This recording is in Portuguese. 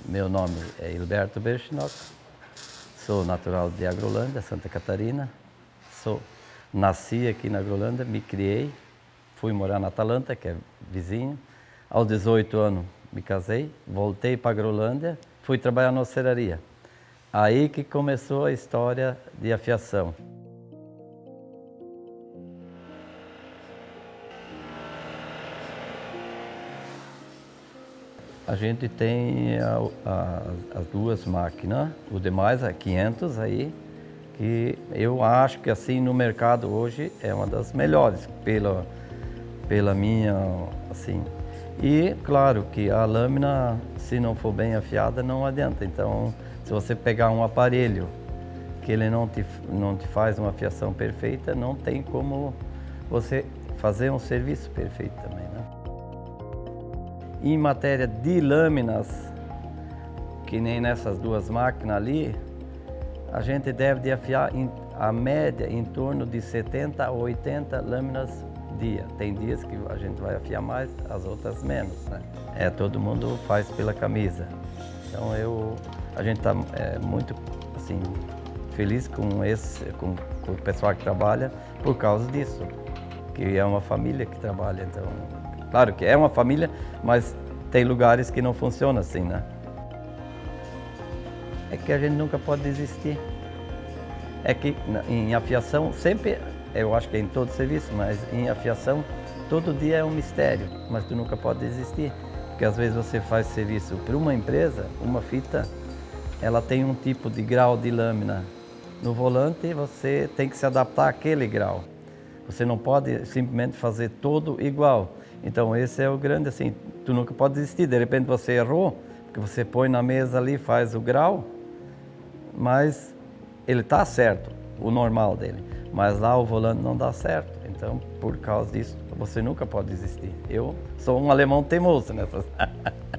Meu nome é Hilberto Berchnock, sou natural de Agrolândia, Santa Catarina. Nasci aqui na Agrolândia, me criei, fui morar na Atalanta, que é vizinho. Aos 18 anos me casei, voltei para a Agrolândia, fui trabalhar na oceraria. Aí que começou a história de afiação. A gente tem as duas máquinas, o demais é 500 aí, que eu acho que assim no mercado hoje é uma das melhores, pela minha, assim. E claro que a lâmina, se não for bem afiada, não adianta. Então, se você pegar um aparelho que ele não te faz uma afiação perfeita, não tem como você fazer um serviço perfeito também, né? Em matéria de lâminas, que nem nessas duas máquinas ali, a gente deve de afiar a média em torno de 70 a 80 lâminas dia. Tem dias que a gente vai afiar mais, as outras menos, né? Todo mundo faz pela camisa. Então a gente está muito assim, feliz com o pessoal que trabalha por causa disso, que é uma família que trabalha, então... Claro que é uma família, mas tem lugares que não funciona assim, né? É que a gente nunca pode desistir. É que em afiação, sempre, eu acho que é em todo serviço, mas em afiação, todo dia é um mistério, mas tu nunca pode desistir. Porque às vezes você faz serviço para uma empresa, uma fita, ela tem um tipo de grau de lâmina no volante, você tem que se adaptar àquele grau. Você não pode simplesmente fazer todo igual. Então esse é o grande, assim, tu nunca pode desistir. De repente você errou, porque você põe na mesa ali, faz o grau, mas ele está certo, o normal dele. Mas lá o volante não dá certo. Então, por causa disso, você nunca pode desistir. Eu sou um alemão teimoso nessas.